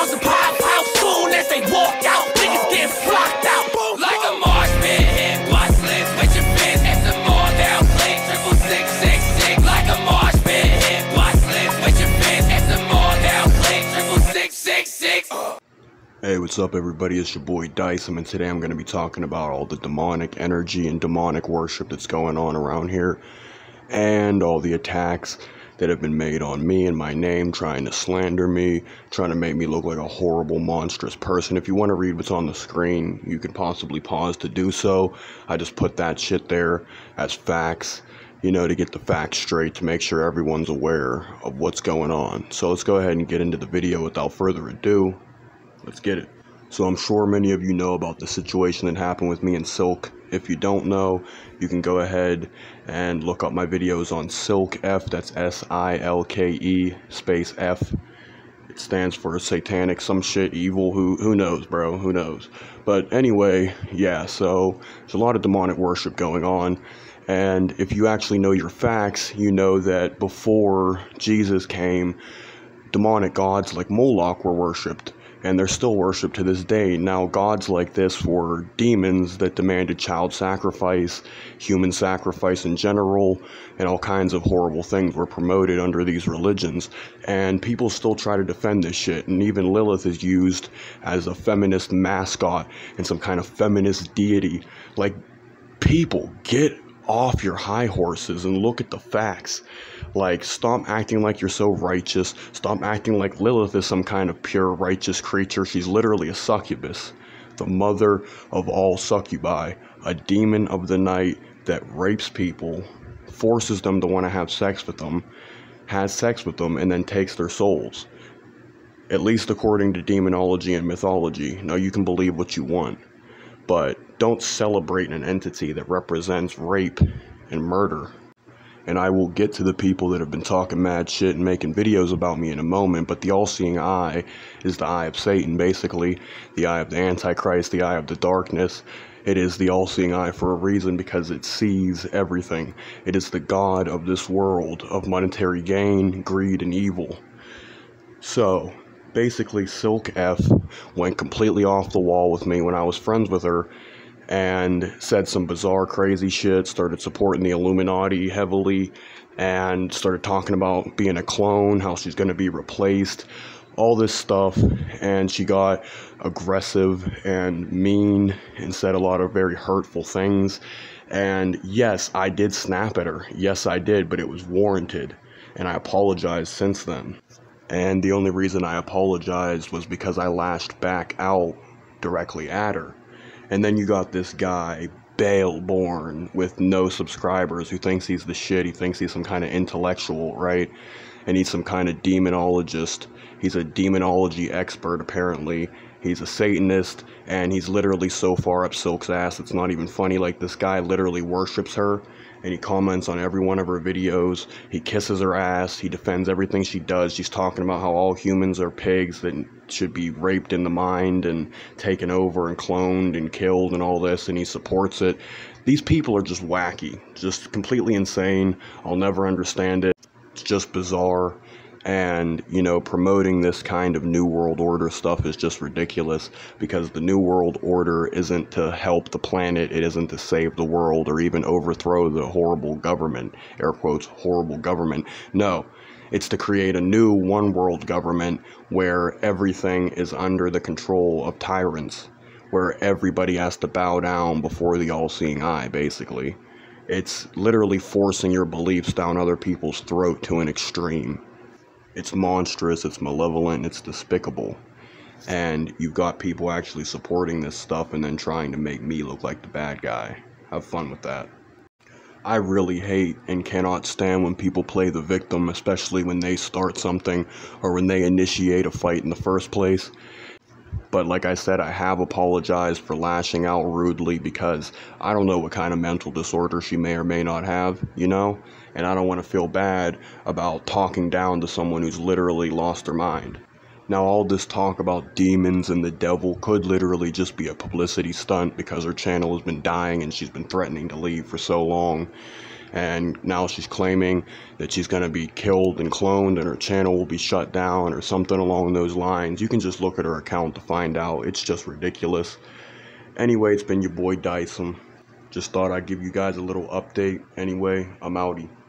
bombs and pop out. Soon as they walk out, niggas get flocked out. Like a marsh pit, hit bus lips with your fist. At the mall, they'll click 66666. Like a marsh pit, hit bus lips with your fist. At the mall, they'll click 66666. Hey, what's up everybody, it's your boy Dyson, and today I'm going to be talking about all the demonic energy and demonic worship that's going on around here, and all the attacks that have been made on me and my name, trying to slander me, trying to make me look like a horrible, monstrous person. If you want to read what's on the screen, you can possibly pause to do so. I just put that shit there as facts, you know, to get the facts straight, to make sure everyone's aware of what's going on. So let's go ahead and get into the video without further ado. Let's get it. So I'm sure many of you know about the situation that happened with me and Silk. If you don't know, you can go ahead and look up my videos on Silk F. That's SILKE space F. It stands for satanic some shit evil. Who knows, bro? Who knows? But anyway, yeah, so there's a lot of demonic worship going on. And if you actually know your facts, you know that before Jesus came, demonic gods like Moloch were worshipped. And they're still worshipped to this day. Now, gods like this were demons that demanded child sacrifice, human sacrifice in general, and all kinds of horrible things were promoted under these religions. And people still try to defend this shit. And even Lilith is used as a feminist mascot and some kind of feminist deity. Like, people, get off your high horses and look at the facts. Like, stop acting like you're so righteous. Stop acting like Lilith is some kind of pure righteous creature. She's literally a succubus, the mother of all succubi, a demon of the night that rapes people, forces them to want to have sex with them, has sex with them, and then takes their souls. At least according to demonology and mythology. Now, you can believe what you want, but don't celebrate an entity that represents rape and murder. And I will get to the people that have been talking mad shit and making videos about me in a moment, but the all-seeing eye is the eye of Satan, basically. The eye of the Antichrist, the eye of the darkness. It is the all-seeing eye for a reason, because it sees everything. It is the god of this world, of monetary gain, greed, and evil. So, basically, Silk F went completely off the wall with me when I was friends with her, and said some bizarre, crazy shit, started supporting the Illuminati heavily, and started talking about being a clone, how she's going to be replaced, all this stuff. And she got aggressive and mean and said a lot of very hurtful things. And yes, I did snap at her. Yes, I did, but it was warranted, and I apologized since then. And the only reason I apologized was because I lashed back out directly at her. And then you got this guy, Baelborn, with no subscribers, who thinks he's the shit. He thinks he's some kind of intellectual, right? And he's some kind of demonologist. He's a demonology expert, apparently. He's a Satanist, and he's literally so far up Silk's ass, it's not even funny. Like, this guy literally worships her, and he comments on every one of her videos. He kisses her ass. He defends everything she does. She's talking about how all humans are pigs that should be raped in the mind and taken over and cloned and killed and all this, and he supports it. These people are just wacky, just completely insane. I'll never understand it. It's just bizarre. And, you know, promoting this kind of New World Order stuff is just ridiculous, because the New World Order isn't to help the planet, it isn't to save the world or even overthrow the horrible government, air quotes, horrible government. No, it's to create a new one world government where everything is under the control of tyrants, where everybody has to bow down before the all-seeing eye, basically. It's literally forcing your beliefs down other people's throat to an extreme. It's monstrous, it's malevolent, it's despicable. And you've got people actually supporting this stuff and then trying to make me look like the bad guy. Have fun with that. I really hate and cannot stand when people play the victim, especially when they start something or when they initiate a fight in the first place. But like I said, I have apologized for lashing out rudely, because I don't know what kind of mental disorder she may or may not have, you know? And I don't want to feel bad about talking down to someone who's literally lost their mind. Now, all this talk about demons and the devil could literally just be a publicity stunt, because her channel has been dying and she's been threatening to leave for so long. and now she's claiming that she's going to be killed and cloned and her channel will be shut down or something along those lines. You can just look at her account to find out. It's just ridiculous. Anyway, it's been your boy Dyson. Just thought I'd give you guys a little update. Anyway, I'm outie.